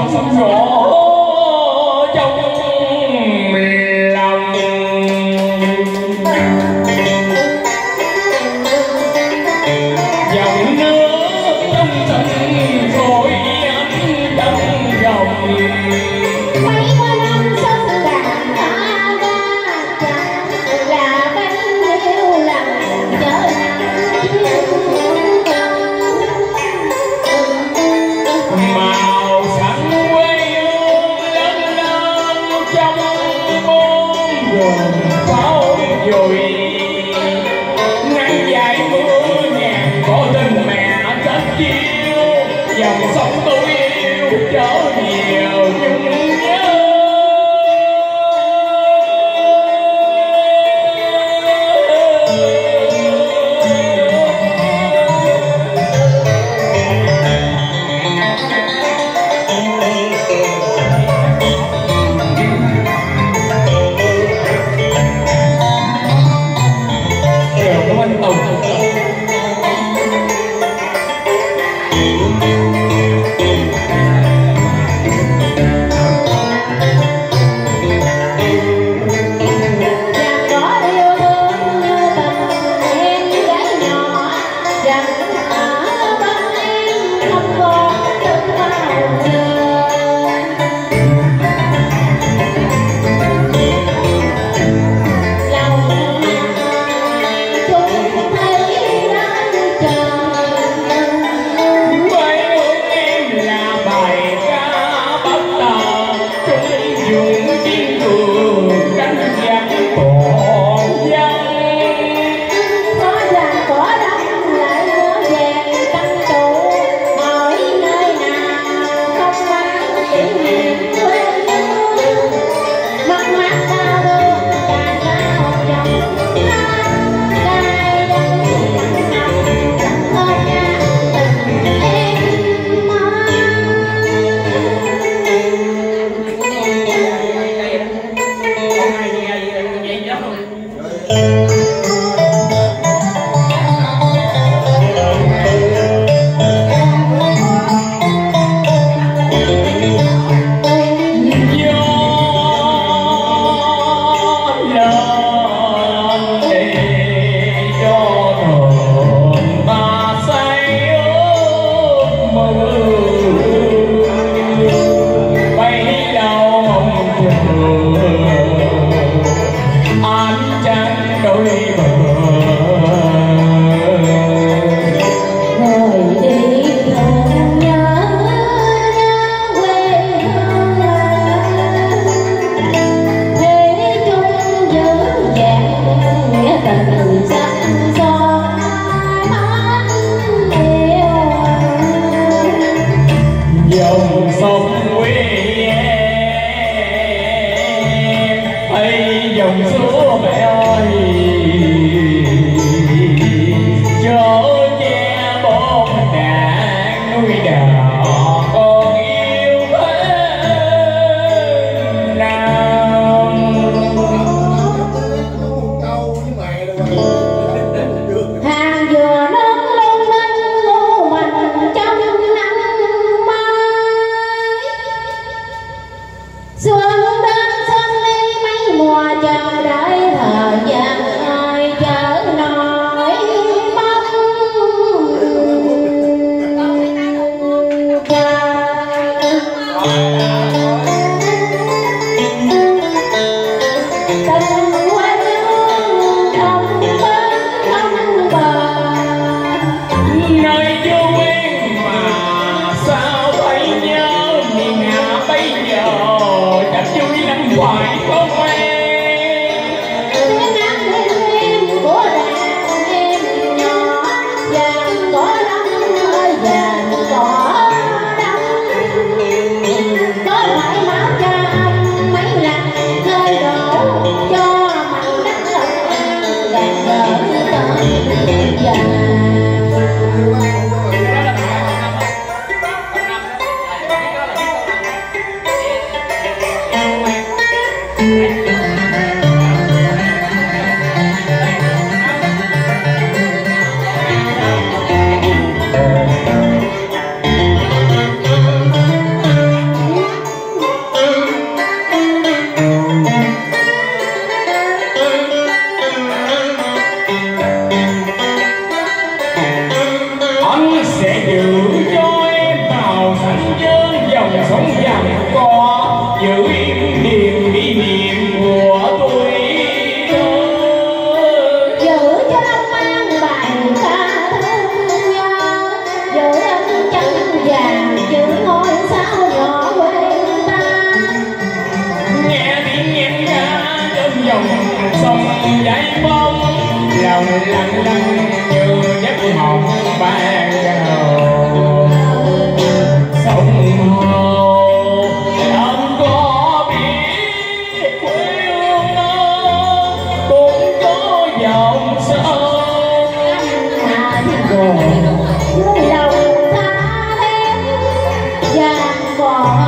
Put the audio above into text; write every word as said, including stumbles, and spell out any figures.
sống rõ trong lòng. Dòng nước trong tình rồi ánh trong dòng. Mấy qua năm sông cạn ta ra chẳng là bánh yêu lòng nhớ màu xanh quê hương lớn lớn trong bốn vườn pháo dồi. Nắng dài mưa nhàn có tình mẹ chết chiêu, dòng sông tôi yêu chở nhiều nhung nhớ. Dòng sông quê em hay dòng sữa mẹ ơi, chở che bốn đàn nuôi đò con yêu thế nào. hàng dừa nước lung linh u mình trong nắng xuân đến xuân đi mấy mùa chờ đợi thời gian ơi chở nổi bóng tình quê hương đồng dòng sông dãy bóng lòng lặng lặng như giấc mộng ban đầu. Sông Hồ anh có biết quê hương nó cũng có dòng sông anh rồi lòng tha thiết vàng còn